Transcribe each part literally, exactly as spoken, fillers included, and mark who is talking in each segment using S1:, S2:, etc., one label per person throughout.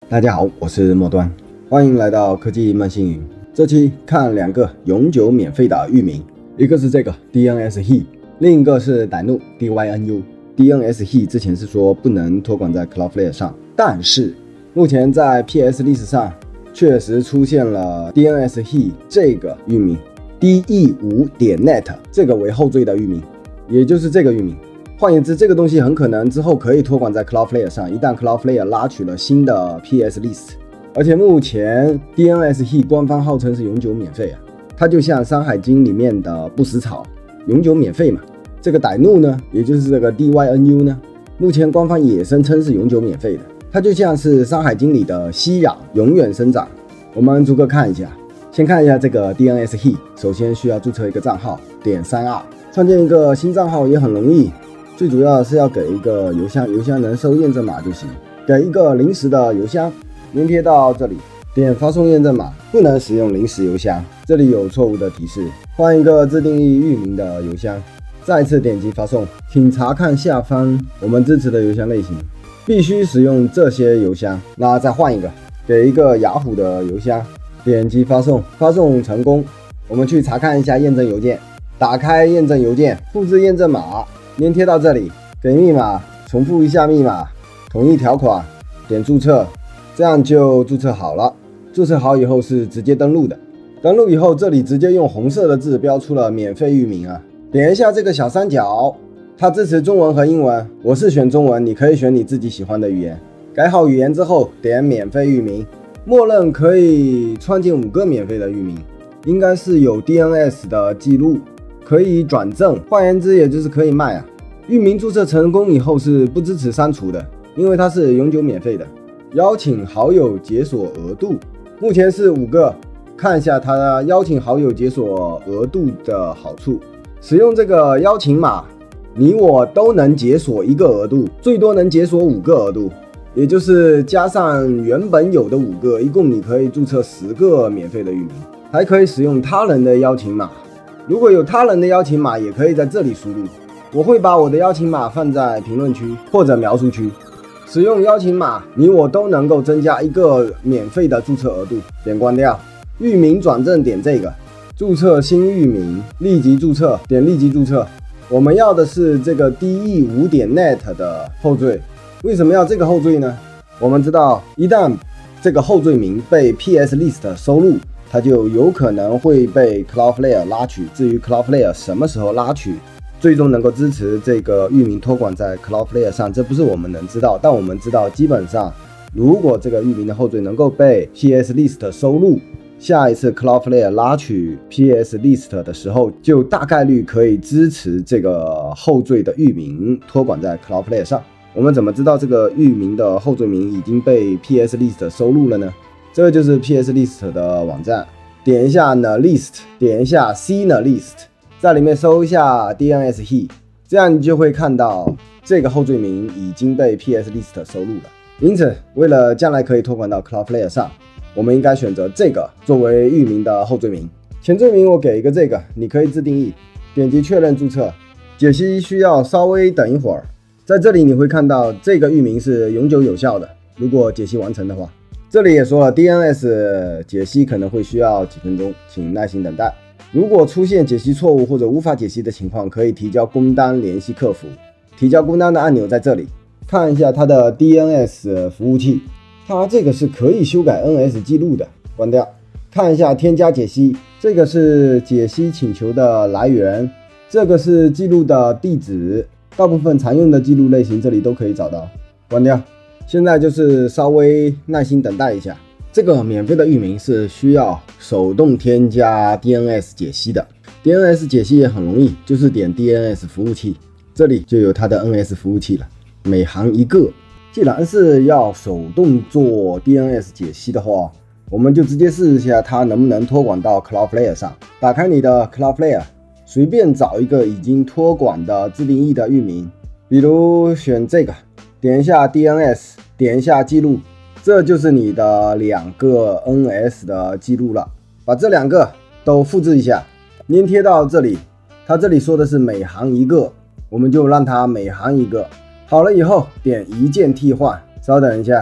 S1: 大家好，我是末端，欢迎来到科技慢星云。这期看两个永久免费的域名，一个是这个 D N S He， 另一个是歹怒 D Y N U。D N S He 之前是说不能托管在 Cloudflare 上，但是目前在 P S 历史上确实出现了 D N S He 这个域名 D E 五 点 net 这个为后缀的域名，也就是这个域名。换言之，这个东西很可能之后可以托管在 Cloudflare 上，一旦 Cloudflare 拉取了新的 P S list。而且目前 D N S He 官方号称是永久免费啊，它就像《山海经》里面的不死草，永久免费嘛。这个歹怒呢，也就是这个 D Y N U 呢，目前官方也声称是永久免费的，它就像是《山海经》里的息壤，永远生长。我们逐个看一下，先看一下这个 D N S He， 首先需要注册一个账号，点三 R， 创建一个新账号也很容易。最主要是要给一个邮箱，邮箱能收验证码就行。给一个临时的邮箱，粘贴到这里，点发送验证码，不能使用临时邮箱。这里有错误的提示，换一个自定义域名的邮箱。再次点击发送，请查看下方我们支持的邮箱类型，必须使用这些邮箱。那再换一个，给一个雅虎的邮箱，点击发送，发送成功。我们去查看一下验证邮件，打开验证邮件，复制验证码。粘贴到这里，给密码，重复一下密码，同意条款，点注册，这样就注册好了。注册好以后是直接登录的，登录以后这里直接用红色的字标出了免费域名啊。点一下这个小三角，它支持中文和英文，我是选中文，你可以选你自己喜欢的语言。改好语言之后，点免费域名，默认可以创建五个免费的域名，应该是有 D N S 的记录。可以转正，换言之也就是可以卖啊。域名注册成功以后是不支持删除的，因为它是永久免费的。邀请好友解锁额度目前是五个，看一下它邀请好友解锁额度的好处。使用这个邀请码，你我都能解锁一个额度，最多能解锁五个额度，也就是加上原本有的五个，一共你可以注册十个免费的域名，还可以使用他人的邀请码。如果有他人的邀请码，也可以在这里输入。我会把我的邀请码放在评论区或者描述区。使用邀请码，你我都能够增加一个免费的注册额度。点关掉。域名转正，点这个，注册新域名，立即注册，点立即注册。我们要的是这个 D E 五 点 net 的后缀。为什么要这个后缀呢？我们知道，一旦这个后缀名被 P S list 收录，它就有可能会被 Cloudflare 拉取。至于 Cloudflare 什么时候拉取，最终能够支持这个域名托管在 Cloudflare 上，这不是我们能知道，但我们知道，基本上如果这个域名的后缀能够被 P S list 收录，下一次 Cloudflare 拉取 P S list 的时候，就大概率可以支持这个后缀的域名托管在 Cloudflare 上。我们怎么知道这个域名的后缀名已经被 P S list 收录了呢？这个就是 P S list 的网站，点一下 the list， 点一下 see the list， 在里面搜一下 D N S He， 这样你就会看到这个后缀名已经被 P S list 收录了。因此，为了将来可以托管到 Cloudflare 上，我们应该选择这个作为域名的后缀名。前缀名我给一个这个，你可以自定义。点击确认注册，解析需要稍微等一会儿。在这里你会看到这个域名是永久有效的，如果解析完成的话。这里也说了 D N S 解析可能会需要几分钟，请耐心等待。如果出现解析错误或者无法解析的情况，可以提交工单联系客服。提交工单的按钮在这里，看一下它的 D N S 服务器，它这个是可以修改 N S 记录的，关掉。看一下添加解析，这个是解析请求的来源，这个是记录的地址，大部分常用的记录类型这里都可以找到，关掉。现在就是稍微耐心等待一下。这个免费的域名是需要手动添加 D N S 解析的。D N S 解析也很容易，就是点 D N S 服务器，这里就有它的 N S 服务器了，每行一个。既然是要手动做 D N S 解析的话，我们就直接试一下它能不能托管到 Cloudflare 上。打开你的 Cloudflare， 随便找一个已经托管的自定义的域名，比如选这个。点一下 D N S， 点一下记录，这就是你的两个 N S 的记录了。把这两个都复制一下，粘贴到这里。它这里说的是每行一个，我们就让它每行一个。好了以后，点一键替换，稍等一下，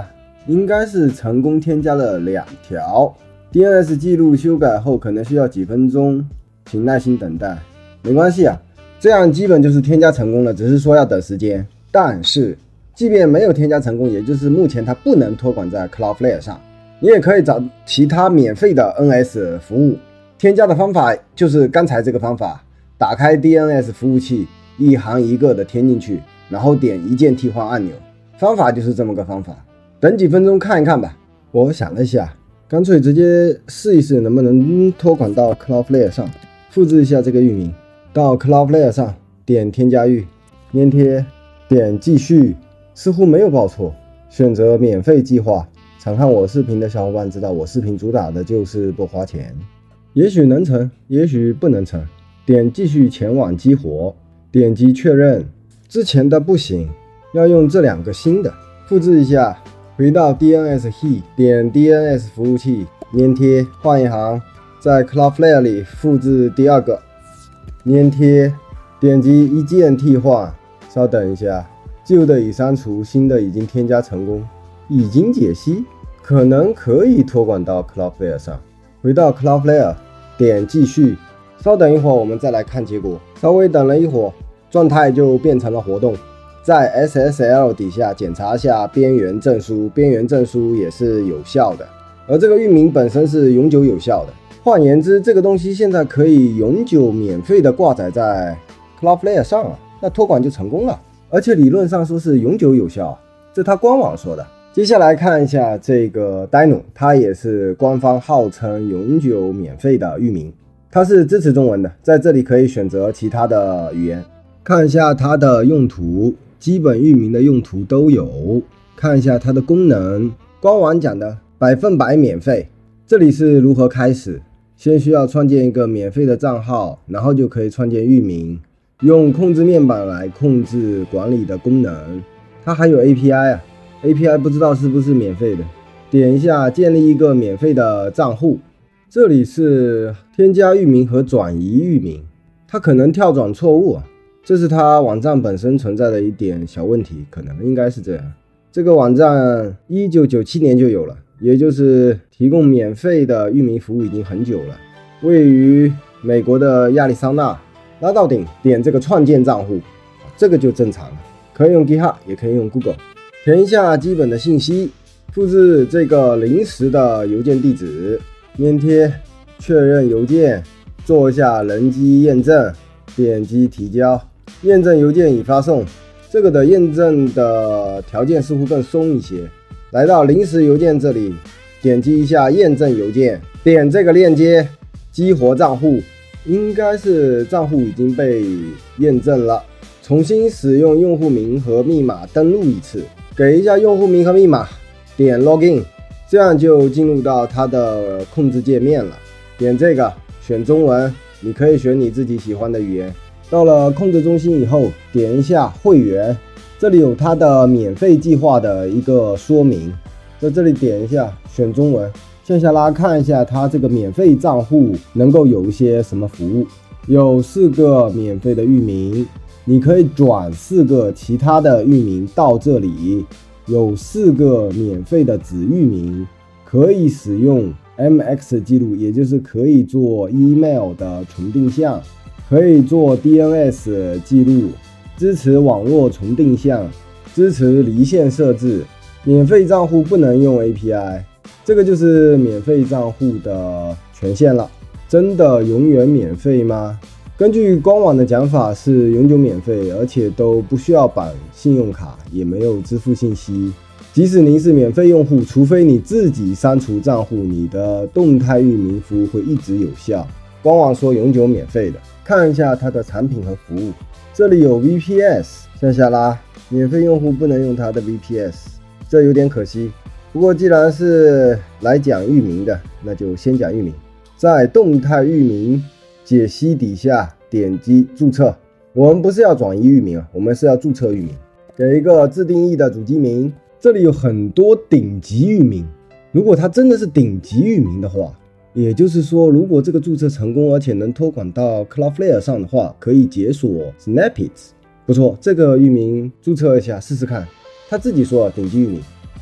S1: 应该是成功添加了两条。D N S 记录修改后可能需要几分钟，请耐心等待。没关系啊，这样基本就是添加成功了，只是说要等时间。但是即便没有添加成功，也就是目前它不能托管在 Cloudflare 上，你也可以找其他免费的 N S 服务。添加的方法就是刚才这个方法，打开 D N S 服务器，一行一个的添进去，然后点一键替换按钮。方法就是这么个方法。等几分钟看一看吧。我想了一下，干脆直接试一试能不能托管到 Cloudflare 上。复制一下这个域名，到 Cloudflare 上点添加域，粘贴，点继续，似乎没有报错。选择免费计划。常看我视频的小伙伴知道，我视频主打的就是不花钱。也许能成，也许不能成。点继续前往激活，点击确认。之前的不行，要用这两个新的。复制一下，回到 D N S He， 点 D N S 服务器，粘贴，换一行，在 Cloudflare 里复制第二个，粘贴，点击一键替换。稍等一下，旧的已删除，新的已经添加成功，已经解析，可能可以托管到 Cloudflare 上。回到 Cloudflare， 点继续，稍等一会儿，我们再来看结果。稍微等了一会儿，状态就变成了活动。在 S S L 底下检查一下边缘证书，边缘证书也是有效的，而这个域名本身是永久有效的。换言之，这个东西现在可以永久免费的挂载在 Cloudflare 上了，那托管就成功了。而且理论上说是永久有效，这他官网说的。接下来看一下这个 Dino， 它也是官方号称永久免费的域名，它是支持中文的，在这里可以选择其他的语言。看一下它的用途，基本域名的用途都有。看一下它的功能，官网讲的百分百免费。这里是如何开始，先需要创建一个免费的账号，然后就可以创建域名，用控制面板来控制管理的功能。它还有 A P I 啊 A P I 不知道是不是免费的。点一下建立一个免费的账户，这里是添加域名和转移域名，它可能跳转错误啊，这是它网站本身存在的一点小问题，可能应该是这样。这个网站一九九七年就有了，也就是提供免费的域名服务已经很久了。位于美国的亚利桑那，拉到顶点这个创建账户，这个就正常了，可以用 GitHub 也可以用 Google。 填一下基本的信息，复制这个临时的邮件地址，粘贴，确认邮件，做一下人机验证，点击提交，验证邮件已发送。这个的验证的条件似乎更松一些。来到临时邮件这里，点击一下验证邮件，点这个链接，激活账户，应该是账户已经被验证了。重新使用用户名和密码登录一次，给一下用户名和密码，点 Login， 这样就进入到它的控制界面了。点这个，选中文，你可以选你自己喜欢的语言。到了控制中心以后，点一下会员，这里有它的免费计划的一个说明，在这里点一下，选中文，向下拉看一下它这个免费账户能够有一些什么服务。有四个免费的域名，你可以转四个其他的域名到这里。有四个免费的子域名，可以使用 M X 记录，也就是可以做 email 的重定向，可以做 D N S 记录，支持网络重定向，支持离线设置。免费账户不能用 A P I， 这个就是免费账户的权限了。真的永远免费吗？根据官网的讲法是永久免费，而且都不需要绑信用卡，也没有支付信息。即使您是免费用户，除非你自己删除账户，你的动态域名服务会一直有效。官网说永久免费的。看一下它的产品和服务，这里有 V P S， 向下拉，免费用户不能用它的 V P S， 这有点可惜。不过既然是来讲域名的，那就先讲域名。在动态域名解析底下点击注册，我们不是要转移域名啊，我们是要注册域名，给一个自定义的主机名。这里有很多顶级域名，如果它真的是顶级域名的话，也就是说，如果这个注册成功，而且能托管到 Cloudflare 上的话，可以解锁 Snippets。不错，这个域名注册一下试试看。他自己说顶级域名，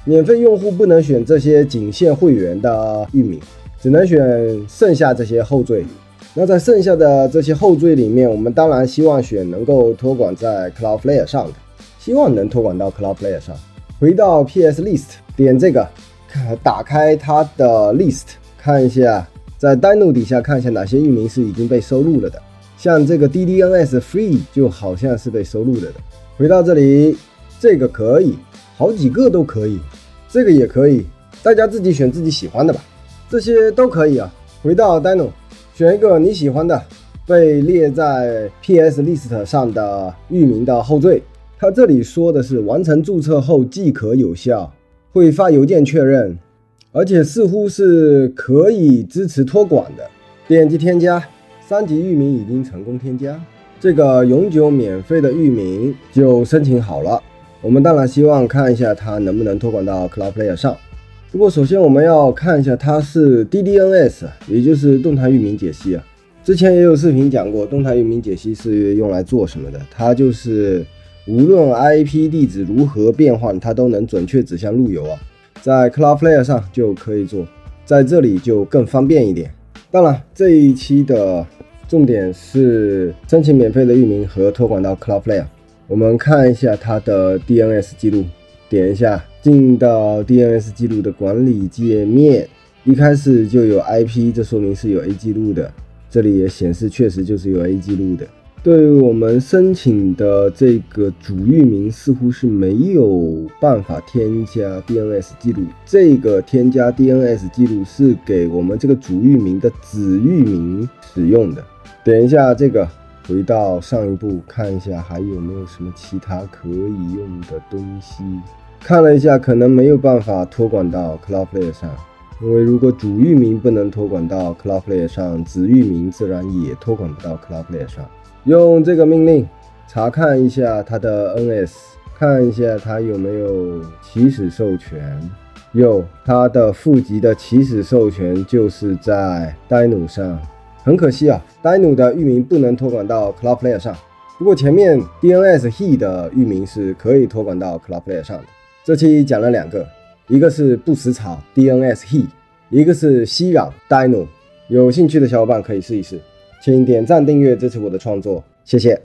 S1: 免费用户不能选这些仅限会员的域名，只能选剩下这些后缀。那在剩下的这些后缀里面，我们当然希望选能够托管在 Cloudflare 上的，希望能托管到 Cloudflare 上。回到 P S List， 点这个，打开它的 list， 看一下在 Dino 底下看一下哪些域名是已经被收录了的。像这个 D D N S Free 就好像是被收录了的。回到这里，这个可以，好几个都可以，这个也可以，大家自己选自己喜欢的吧，这些都可以啊。回到 Dino， 选一个你喜欢的被列在 P S List 上的域名的后缀。它这里说的是完成注册后即可有效，会发邮件确认，而且似乎是可以支持托管的。点击添加，三级域名已经成功添加，这个永久免费的域名就申请好了。我们当然希望看一下它能不能托管到 Cloudflare 上。不过首先我们要看一下它是 D D N S， 也就是动态域名解析啊。之前也有视频讲过，动态域名解析是用来做什么的？它就是无论 I P 地址如何变换，它都能准确指向路由啊。在 Cloudflare 上就可以做，在这里就更方便一点。当然，这一期的重点是申请免费的域名和托管到 Cloudflare。我们看一下它的 D N S 记录，点一下进到 D N S 记录的管理界面，一开始就有 I P， 这说明是有 A 记录的。这里也显示确实就是有 A 记录的。对于我们申请的这个主域名似乎是没有办法添加 D N S 记录，这个添加 D N S 记录是给我们这个主域名的子域名使用的。点一下这个，回到上一步看一下还有没有什么其他可以用的东西。看了一下，可能没有办法托管到 Cloudflare 上，因为如果主域名不能托管到 Cloudflare 上，子域名自然也托管不到 Cloudflare 上。用这个命令查看一下它的 N S， 看一下它有没有起始授权。有，它的负极的起始授权就是在 Dino 上。很可惜啊 ，Dino 的域名不能托管到 Cloudflare 上。不过前面 D N S He 的域名是可以托管到 Cloudflare 上的。这期讲了两个，一个是不死草 D N S He， 一个是熙壤 Dino。有兴趣的小伙伴可以试一试。请点赞订阅支持我的创作，谢谢。